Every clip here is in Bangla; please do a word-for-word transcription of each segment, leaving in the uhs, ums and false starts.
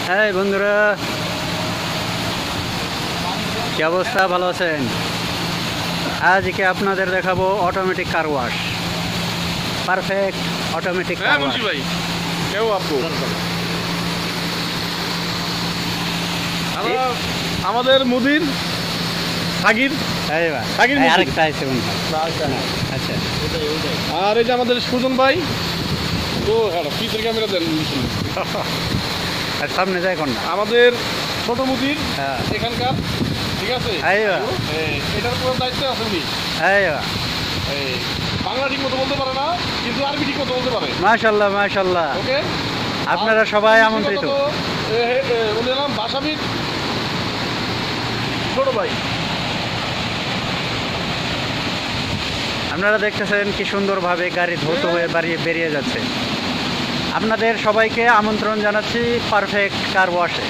হ্যাঁ বন্ধুরা, কি অবস্থা? ভালো আছেন? আজকে আপনাদের দেখাবো automatic car wash, perfect automatic car wash. ভাই কেউ আপু আমাদের মুদির সাগির সাগির আরেকটা আছে আচ্ছা, আর এই যে আমাদের সুজন ভাই। তো হ্যাঁ পিছের ক্যামেরা দেন আর সামনে যায় কোন না আমাদের ছোট মুদির এখানকার, ঠিক আছে? এটার পুরো দায়িত্ব আছে উনি। বাংলা ঠিক মতো বলতে পারে না, কিন্তু আরবি ঠিক মতো বলতে পারে। মাশাআল্লাহ মাশাআল্লাহ। ওকে, আপনারা সবাই আমন্ত্রিত। উনি এলাম বাসাবির ছোট ভাই। আপনারা দেখতেছেন কি সুন্দরভাবে গাড়ি ধৌত হয়ে বাড়িয়ে বেরিয়ে যাচ্ছে। আপনাদের সবাইকে আমন্ত্রণ জানাচ্ছি পারফেক্ট কার ওয়াশে।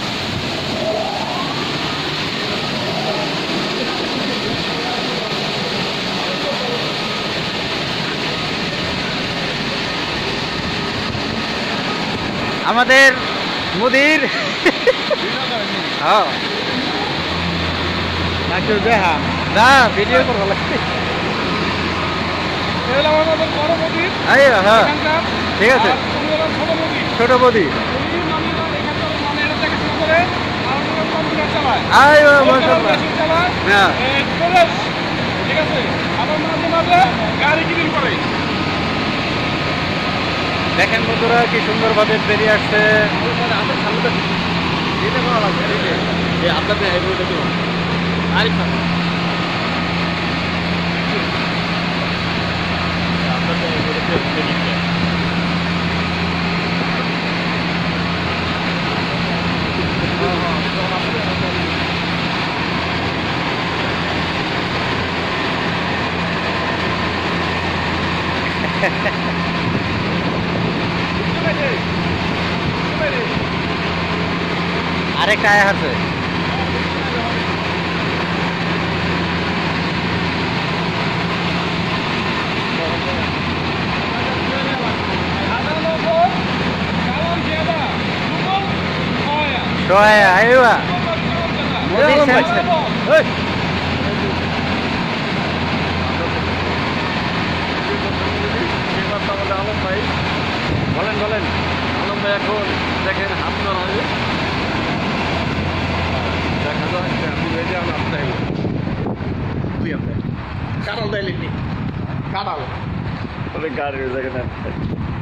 আমাদের মুদির হ্যাঁ না ভিডিও করবো লাগছে। হ্যাঁ ঠিক আছে, ছোট বদি দেখেন বন্ধুরা কি সুন্দর ভাবে বেরিয়ে আসছে। আরেকটা আয়া আছে। Soya, aywa. বলেন বলেন আলম ভাই, এখন দেখেন আপনার দেখা যাচ্ছে কাটাল দেয়নি কাটাল গাড়ির দেখেন